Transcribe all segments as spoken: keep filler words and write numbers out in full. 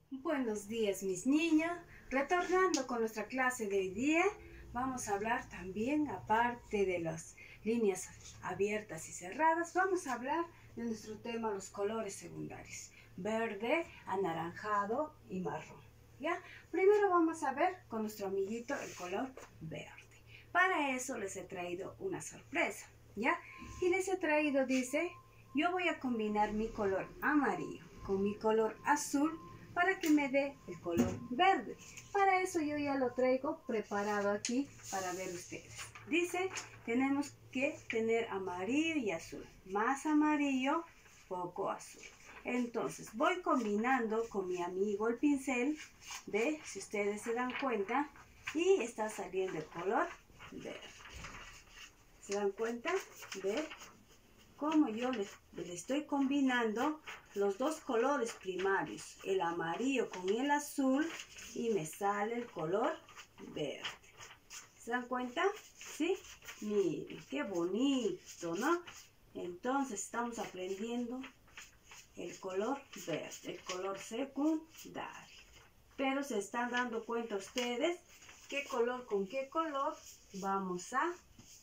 Buenos días, mis niños. Retornando con nuestra clase de hoy día, vamos a hablar también, aparte de las líneas abiertas y cerradas, vamos a hablar de nuestro tema, los colores secundarios, verde, anaranjado y marrón. ¿Ya? Primero vamos a ver con nuestro amiguito el color verde. Para eso les he traído una sorpresa, ¿ya? Y les he traído, dice, yo voy a combinar mi color amarillo con mi color azul para que me dé el color verde. Para eso yo ya lo traigo preparado aquí para ver ustedes. Dice, tenemos que tener amarillo y azul. Más amarillo, poco azul. Entonces voy combinando con mi amigo el pincel, de, si ustedes se dan cuenta, y está saliendo el color verde. ¿Se dan cuenta? De cómo yo le, le estoy combinando los dos colores primarios, el amarillo con el azul, y me sale el color verde. ¿Se dan cuenta? ¿Sí? Miren, qué bonito, ¿no? Entonces estamos aprendiendo el color verde, el color secundario. Pero se están dando cuenta ustedes qué color con qué color vamos a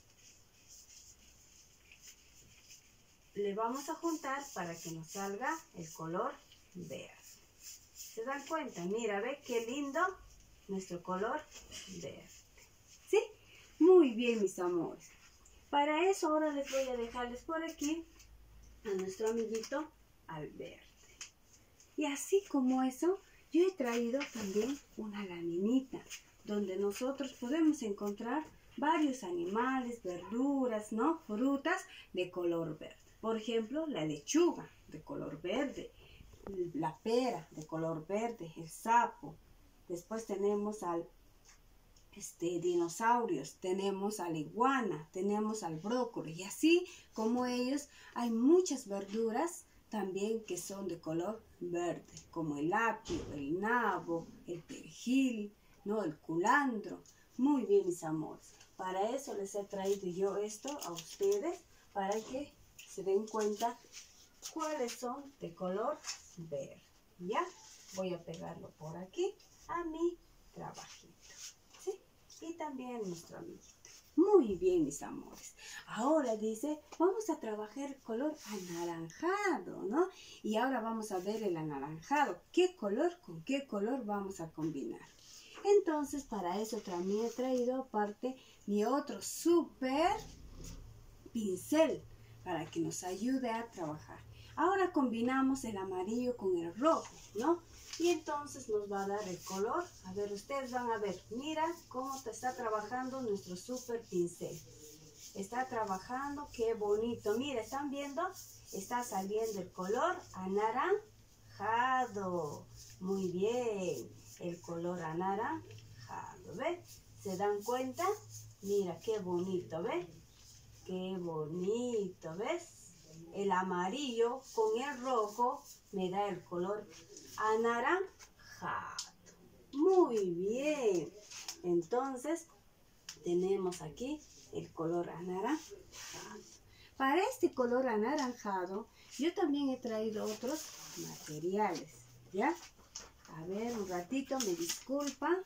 le vamos a juntar para que nos salga el color verde. ¿Se dan cuenta? Mira, ve qué lindo nuestro color verde. ¿Sí? Muy bien, mis amores. Para eso ahora les voy a dejarles por aquí a nuestro amiguito al verde. Y así como eso, yo he traído también una laminita donde nosotros podemos encontrar varios animales, verduras, ¿no? Frutas de color verde. Por ejemplo, la lechuga de color verde, la pera de color verde, el sapo. Después tenemos al este, dinosaurios, tenemos a la iguana, tenemos al brócoli. Y así como ellos, hay muchas verduras también que son de color verde, como el apio, el nabo, el perejil, ¿no? El culantro. Muy bien, mis amores. Para eso les he traído yo esto a ustedes, para que se den cuenta cuáles son de color verde. ¿Ya? Voy a pegarlo por aquí a mi trabajito. ¿Sí? Y también nuestro amiguito. Muy bien, mis amores. Ahora dice, vamos a trabajar el color anaranjado, ¿no? Y ahora vamos a ver el anaranjado. ¿Qué color con qué color vamos a combinar? Entonces, para eso también he traído aparte mi otro súper pincel, para que nos ayude a trabajar. Ahora combinamos el amarillo con el rojo, ¿no? Y entonces nos va a dar el color. A ver, ustedes van a ver, mira cómo te está trabajando nuestro super pincel. Está trabajando, qué bonito. Mira, ¿están viendo? Está saliendo el color anaranjado. Muy bien, el color anaranjado, ¿ves? ¿Se dan cuenta? Mira, qué bonito, ¿ves? Qué bonito, ¿ves? El amarillo con el rojo me da el color anaranjado. Muy bien. Entonces, tenemos aquí el color anaranjado. Para este color anaranjado, yo también he traído otros materiales, ¿ya? A ver, un ratito, me disculpan.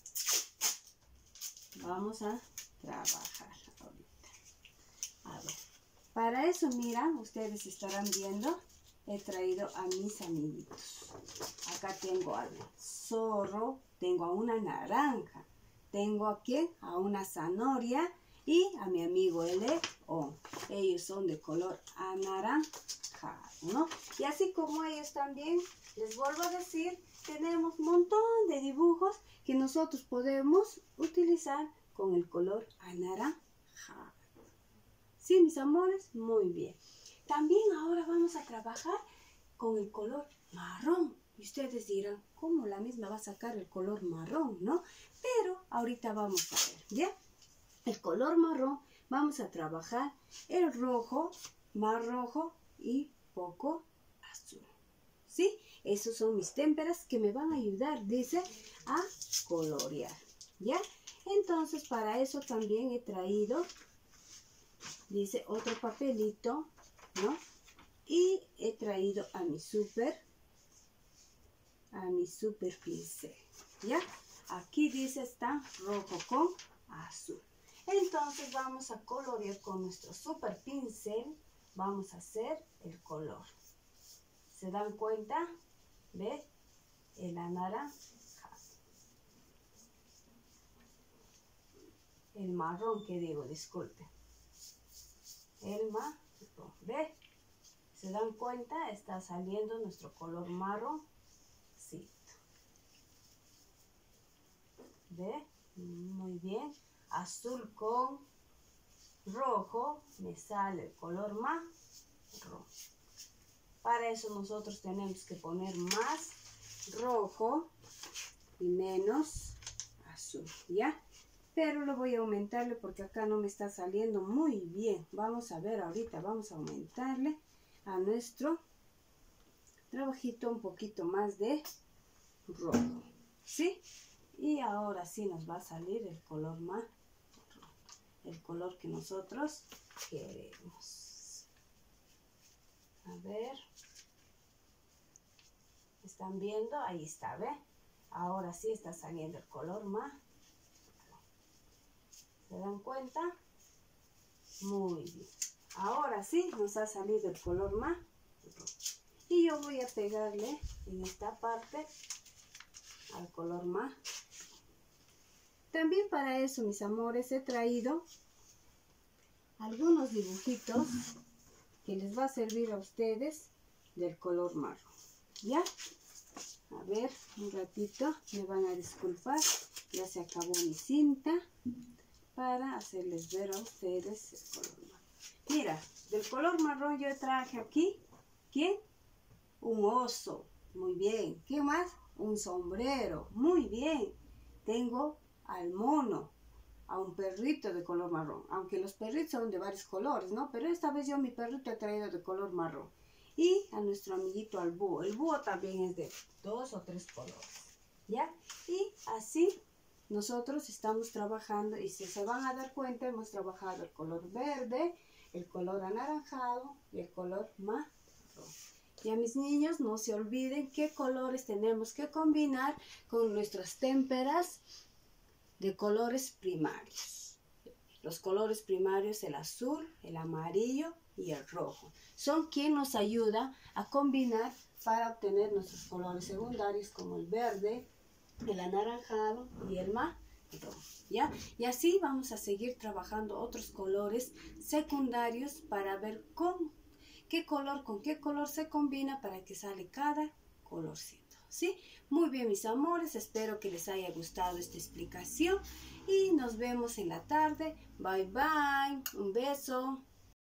Vamos a trabajar ahorita. A ver, para eso, mira, ustedes estarán viendo, he traído a mis amiguitos. Acá tengo al zorro, tengo a una naranja, tengo aquí a una zanahoria y a mi amigo el león. Ellos son de color anaranjado, ¿no? Y así como ellos también, les vuelvo a decir, tenemos un montón de dibujos que nosotros podemos utilizar con el color anaranjado. ¿Sí, mis amores? Muy bien. También ahora vamos a trabajar con el color marrón. Y ustedes dirán, ¿cómo la misma va a sacar el color marrón, no? Pero ahorita vamos a ver, ¿ya? El color marrón, vamos a trabajar el rojo, más rojo y poco azul. ¿Sí? Esos son mis témperas que me van a ayudar, dice, a colorear, ¿ya? Entonces, para eso también he traído, dice, otro papelito, ¿no? Y he traído a mi súper, a mi super pincel, ¿ya? Aquí dice está rojo con azul. Entonces vamos a colorear con nuestro super pincel. Vamos a hacer el color. ¿Se dan cuenta? ¿Ve? El anaranjado. El marrón que digo, disculpe. El marrón. ¿Ve? ¿Se dan cuenta? Está saliendo nuestro color marrón. Sí. ¿Ve? Muy bien. Azul con rojo. Me sale el color marrón. Para eso nosotros tenemos que poner más rojo y menos azul, ¿ya? Pero lo voy a aumentarle porque acá no me está saliendo muy bien. Vamos a ver ahorita, vamos a aumentarle a nuestro trabajito un poquito más de rojo, ¿sí? Y ahora sí nos va a salir el color más rojo, el color que nosotros queremos. A ver. ¿Están viendo? Ahí está, ¿ve? Ahora sí está saliendo el color más. ¿Se dan cuenta? Muy bien. Ahora sí nos ha salido el color más. Y yo voy a pegarle en esta parte al color más. También para eso, mis amores, he traído algunos dibujitos que les va a servir a ustedes del color marrón. ¿Ya? A ver, un ratito, me van a disculpar, ya se acabó mi cinta para hacerles ver a ustedes el color marrón. Mira, del color marrón yo traje aquí, ¿quién? Un oso, muy bien. ¿Qué más? Un sombrero, muy bien. Tengo al mono, a un perrito de color marrón, aunque los perritos son de varios colores, ¿no? Pero esta vez yo mi perrito he traído de color marrón. Y a nuestro amiguito al búho. El búho también es de dos o tres colores, ¿ya? Y así nosotros estamos trabajando y si se van a dar cuenta hemos trabajado el color verde, el color anaranjado y el color marrón. Y a mis niños no se olviden qué colores tenemos que combinar con nuestras témperas de colores primarios. Los colores primarios, el azul, el amarillo y el rojo, son quien nos ayuda a combinar para obtener nuestros colores secundarios como el verde, el anaranjado y el marrón, ¿ya? Y así vamos a seguir trabajando otros colores secundarios para ver con qué color, con qué color se combina para que sale cada colorcito, ¿sí? Muy bien, mis amores, espero que les haya gustado esta explicación y nos vemos en la tarde. Bye, bye. Un beso.